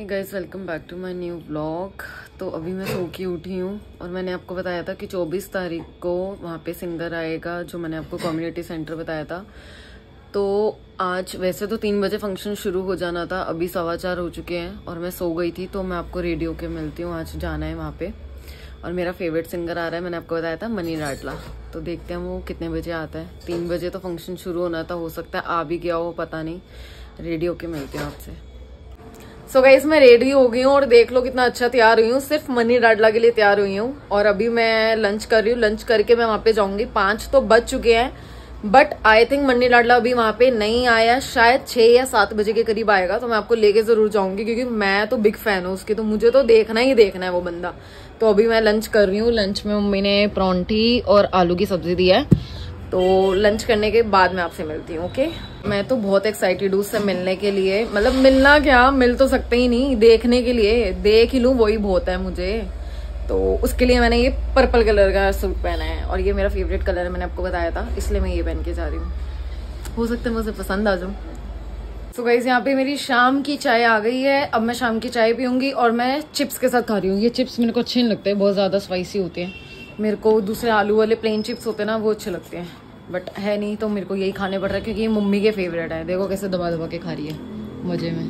Hey guys, welcome back to my new vlog. तो अभी मैं सो के उठी हूँ और मैंने आपको बताया था कि 24 तारीख को वहाँ पे सिंगर आएगा, जो मैंने आपको कम्युनिटी सेंटर बताया था। तो आज वैसे तो 3 बजे फंक्शन शुरू हो जाना था, अभी 4:15 हो चुके हैं और मैं सो गई थी। तो मैं आपको रेडी होके मिलती हूँ, आज जाना है वहाँ पे। और मेरा फेवरेट सिंगर आ रहा है, मैंने आपको बताया था मनी लाडला। तो देखते हैं वो कितने बजे आता है। 3 बजे तो फंक्शन शुरू होना था, हो सकता है आ भी गया हो, पता नहीं। रेडी होके मिलती हूँ आपसे। सो गाइस, मैं रेडी हो गई हूँ और देख लो कितना अच्छा तैयार हुई हूँ। सिर्फ मनी लाडला के लिए तैयार हुई हूँ। और अभी मैं लंच कर रही हूँ। लंच करके मैं वहां पे जाऊंगी। 5 तो बज चुके हैं, बट आई थिंक मनी लाडला अभी वहां पे नहीं आया। शायद 6 या 7 बजे के करीब आएगा। तो मैं आपको लेके जरूर जाऊंगी, क्योंकि मैं तो बिग फैन हूँ उसकी। तो मुझे तो देखना ही देखना है वो बंदा। तो अभी मैं लंच कर रही हूँ। लंच में मम्मी ने परांठी और आलू की सब्जी दी है। तो लंच करने के बाद मैं आपसे मिलती हूँ। ओके, मैं तो बहुत एक्साइटेड हूँ उससे मिलने के लिए। मतलब मिलना क्या, मिल तो सकते ही नहीं, देखने के लिए देख ही लूँ वही बहुत है मुझे। तो उसके लिए मैंने ये पर्पल कलर का सूट पहना है और ये मेरा फेवरेट कलर है, मैंने आपको बताया था, इसलिए मैं ये पहन के जा रही हूँ। हो सकता है मुझे पसंद आ जाऊँ। तो गाइस, यहाँ पे मेरी शाम की चाय आ गई है। अब मैं शाम की चाय पीऊंगी और मैं चिप्स के साथ खा रही हूँ। ये चिप्स मेरे को अच्छे नहीं लगते, बहुत ज्यादा स्पाइसी होते हैं। मेरे को दूसरे आलू वाले प्लेन चिप्स होते हैं ना, वो अच्छे लगते हैं, बट है नहीं, तो मेरे को यही खाने पड़ रहा है, क्योंकि ये मम्मी के फेवरेट है। देखो कैसे दबा दबा के खा रही है मजे में।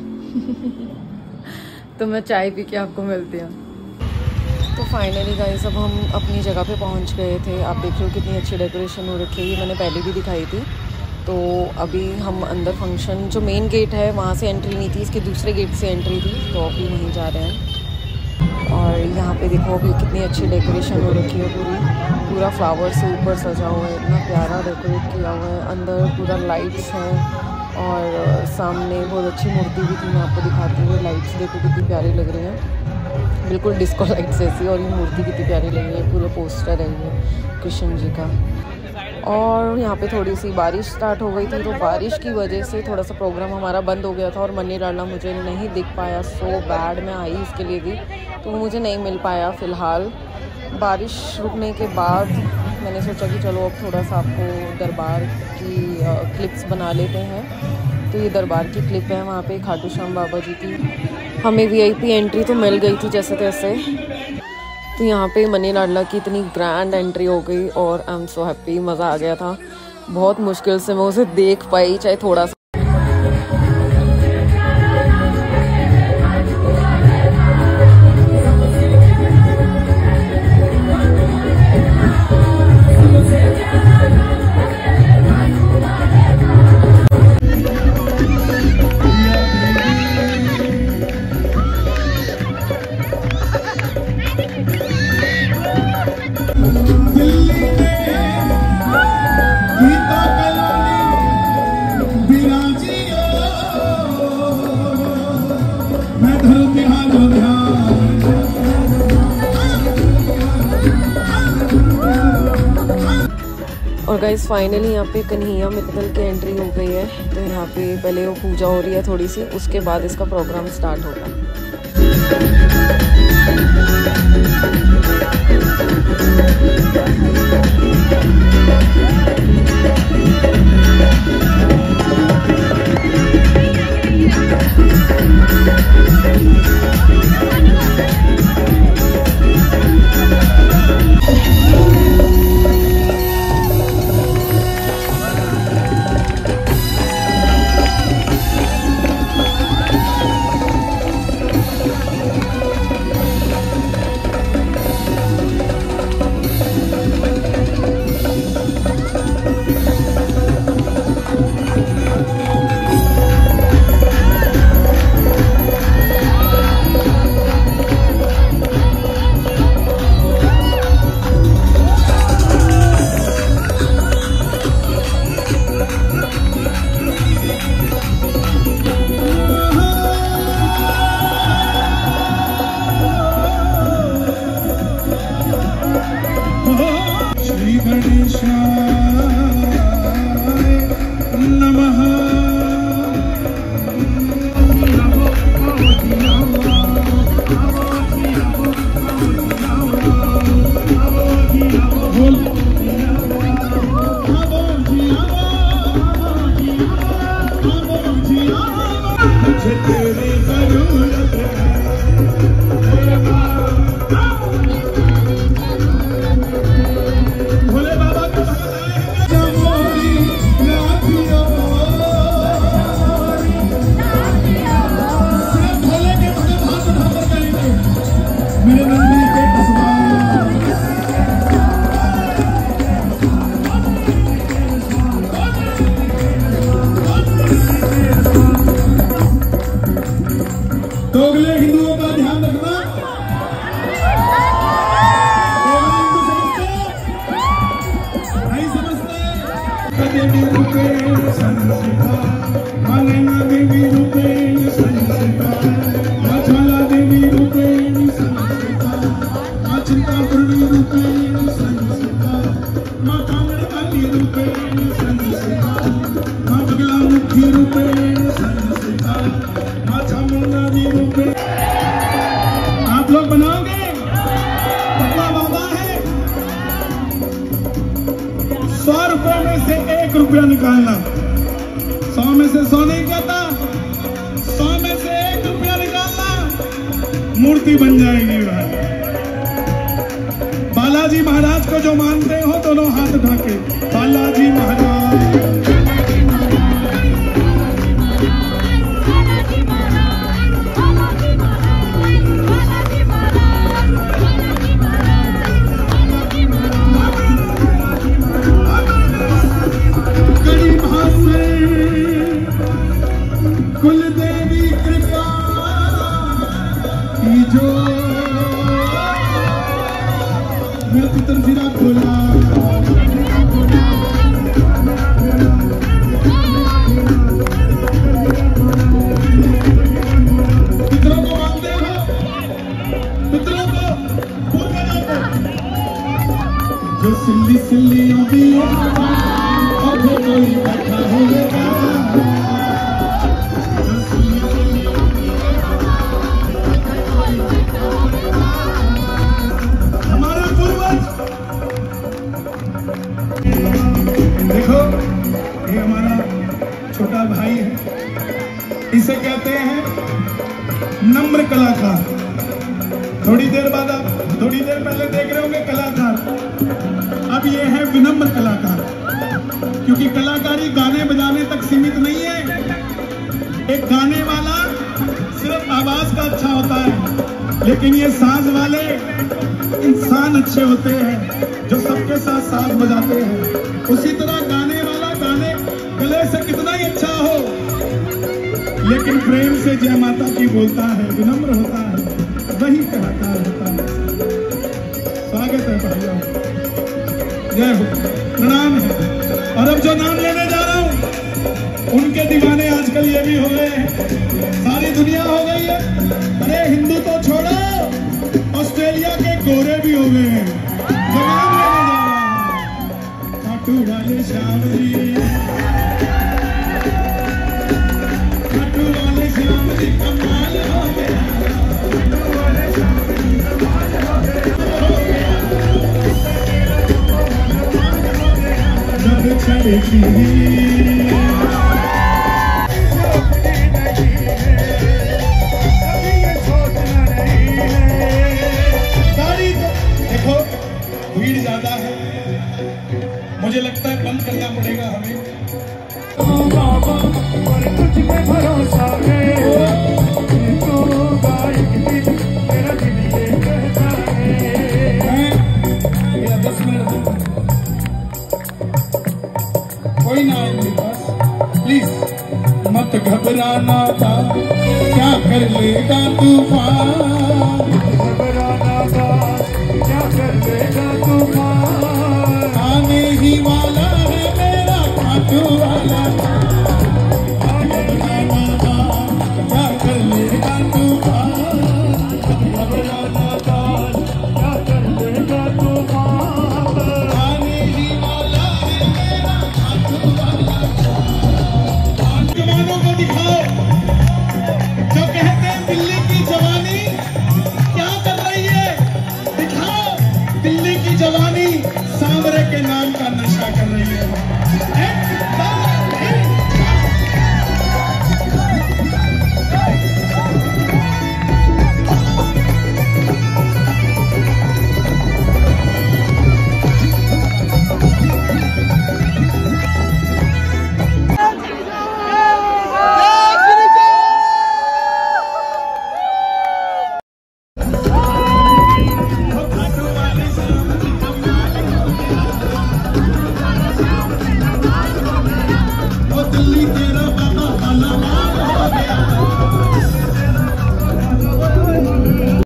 तो मैं चाय पी के आपको मिलती हूँ। तो फाइनली गाइस, अब हम अपनी जगह पे पहुँच गए थे। आप देख रहे हो कितनी अच्छी डेकोरेशन हो रखी है, ये मैंने पहले भी दिखाई थी। तो अभी हम अंदर फंक्शन, जो मेन गेट है वहाँ से एंट्री नहीं थी, इसके दूसरे गेट से एंट्री थी। तो अभी वहीं जा रहे हैं। और यहाँ पे देखो अभी कितनी अच्छी डेकोरेशन हो रखी है। पूरा फ्लावर से ऊपर सजा हुआ है, इतना प्यारा डेकोरेट किया हुआ है। अंदर पूरा लाइट्स हैं और सामने बहुत अच्छी मूर्ति भी थी, मैं आपको दिखाती हूँ। लाइट्स देखो कितनी प्यारी लग रही हैं, बिल्कुल डिस्को लाइट्स ऐसी। और ये मूर्ति कितनी प्यारी लग रही है, पूरा पोस्टर है ये कृष्ण जी का। और यहाँ पे थोड़ी सी बारिश स्टार्ट हो गई थी, तो बारिश की वजह से थोड़ा सा प्रोग्राम हमारा बंद हो गया था और मनी लाडला मुझे नहीं दिख पाया। सो बैड, मैं आई इसके लिए भी, तो मुझे नहीं मिल पाया फ़िलहाल। बारिश रुकने के बाद मैंने सोचा कि चलो अब थोड़ा सा आपको दरबार की क्लिप्स बना लेते हैं। तो ये दरबार की क्लिप है, वहाँ पे खाटू श्याम बाबा जी की। हमें VIP एंट्री तो मिल गई थी जैसे तैसे। तो यहाँ पे मनी लाडला की इतनी ग्रैंड एंट्री हो गई और आई एम सो हैप्पी, मज़ा आ गया था। बहुत मुश्किल से मैं उसे देख पाई, चाहे थोड़ा सा। और गाइस फाइनली यहाँ पे कन्हैया मित्तल की एंट्री हो गई है। तो यहाँ पे पहले वो पूजा हो रही है थोड़ी सी, उसके बाद इसका प्रोग्राम स्टार्ट होगा। हिंदुओं का ध्यान रखना। नहीं समझते? देवी रूपेण संस्थिता, मानना देवी रूपेण संस्थिता, माला देवी रूपेण संस्थिता, मां चिंतापूर्णी रूपेण संस्थिता, मां कामकाली रूपेण संस्थिता, मां बगलामुखी रूपेण संस्थिता, मां चामुंडानी रूपेण। आप लोग बनाओगे? पक्का वादा है? 100 रुपए में से 1 रुपया निकालना। 100 में से 100 नहीं कहता, 100 में से 1 रुपया निकालना, मूर्ति बन जाएगी भाई। बालाजी महाराज को जो मानते हो दोनों हाथ उठा के, बालाजी महाराज। कुल देवी कृपा जो मेरे पितर फिरा खोला, पितरों को मानते हो? पितरों को जो सिल्ली सिल्ली आती है और कोई बैठा होगा। देखो ये हमारा छोटा भाई है, इसे कहते हैं नम्र कलाकार। थोड़ी देर बाद आप थोड़ी देर पहले देख रहे होंगे कलाकार, अब ये है विनम्र कलाकार। क्योंकि कलाकारी गाने बजाने तक सीमित नहीं है। एक गाने वाला सिर्फ आवाज का अच्छा होता है, लेकिन ये साज वाले इंसान अच्छे होते हैं जो सबके साथ साथ बजाते हैं। उसी तरह गाने वाला गाने गले से कितना ही अच्छा हो, लेकिन प्रेम से जय माता की बोलता है, विनम्र होता है, वही कलाकार होता है। स्वागत है भाइयों, जय हो, प्रणाम है। और अब जो नाम लेने जा रहा हूं, उनके दीवाने आजकल ये भी हो गए हैं, सारी दुनिया हो गई है। अरे हिंदू तो छोड़ो, ऑस्ट्रेलिया के गोरे भी हो गए हैं। जो नाम लेने जा रहा हूं, खाटू वाले श्याम जी, खाटू वाले श्याम जी कमाल हो गया, खाटू वाले श्याम जी कमाल हो गया, जब चढ़ती भीड़ ज्यादा है, मुझे लगता है बंद करना पड़ेगा हमें। बाबा पर तुझ पे भरोसा है, तो गायक दिल मेरा दिल ये कहता है। मेरा 10 मिनट कोई ना आए मेरे पास, प्लीज मत घबराना था, क्या कर लेगा तूफान, घबराना था क्या कर लेगा तूफान, आने ही वाला है मेरा खाटू वाला।